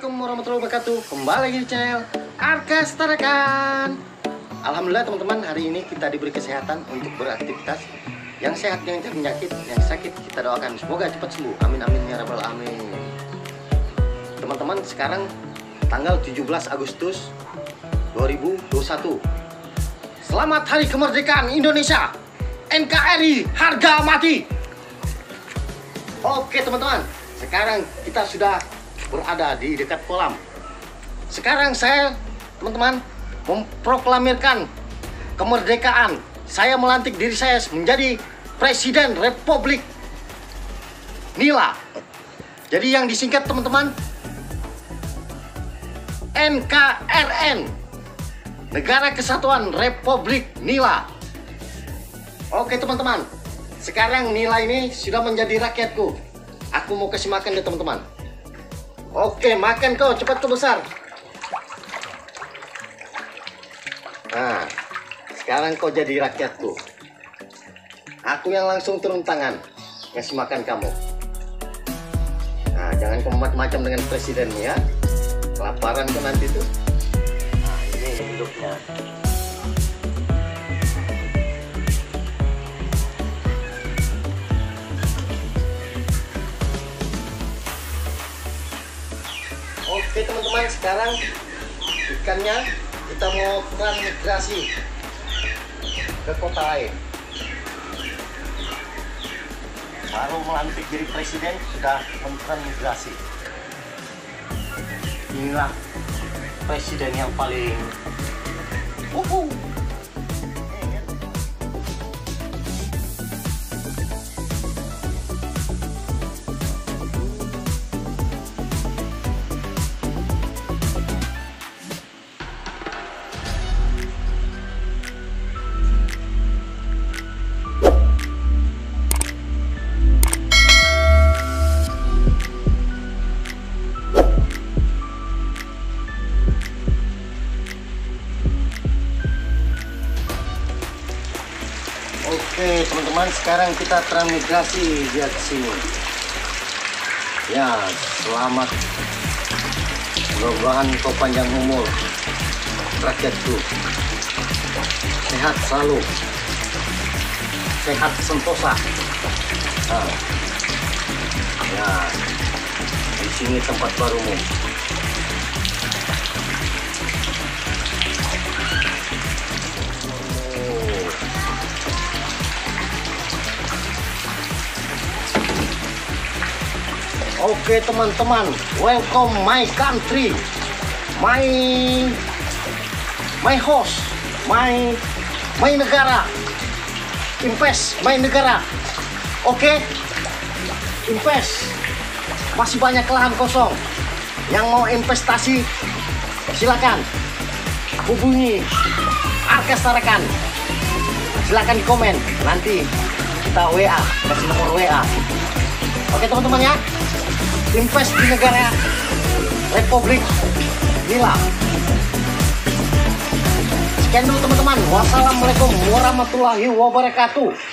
Assalamualaikum warahmatullahi wabarakatuh. Kembali lagi di channel Arkas Tarakan. Alhamdulillah teman-teman, hari ini kita diberi kesehatan untuk beraktivitas. Yang sehat jangan cari penyakit, yang sakit kita doakan semoga cepat sembuh. Amin amin ya rabbal alamin. Teman-teman, sekarang tanggal 17 Agustus 2021. Selamat Hari Kemerdekaan Indonesia. NKRI harga mati. Oke teman-teman, sekarang kita sudah berada di dekat kolam. Sekarang saya, teman-teman, memproklamirkan kemerdekaan. Saya melantik diri saya menjadi Presiden Republik Nila. Jadi yang disingkat teman-teman, NKRN, Negara Kesatuan Republik Nila. Oke teman-teman, sekarang Nila ini sudah menjadi rakyatku. Aku mau kasih makan deh teman-teman. Oke, makan kau, cepat kau besar. Nah, sekarang kau jadi rakyatku. Aku yang langsung turun tangan ngasih makan kamu. Nah, jangan kau macam-macam dengan presidenmu ya. Kelaparan kau nanti tuh. Nah, ini hidupnya. Oke teman-teman, sekarang ikannya kita mau transmigrasi ke kota lain. Baru melantik jadi presiden sudah mentransmigrasi. Inilah presiden yang paling Oke teman-teman, sekarang kita transmigrasi di sini. Ya, selamat, mudah-mudahan kau panjang umur, rakyatku. Sehat selalu, sehat sentosa. Nah, ya, di sini tempat barumu. Oke teman-teman, welcome my country, my host, my negara, invest my negara. Oke, invest. Masih banyak lahan kosong. Yang mau investasi silakan hubungi Arkas Tarakan. Silakan di komen, nanti kita WA, kasih nomor WA. Oke teman-teman ya. Invest di negara Republik Nila. Sekian dulu teman-teman. Wassalamualaikum warahmatullahi wabarakatuh.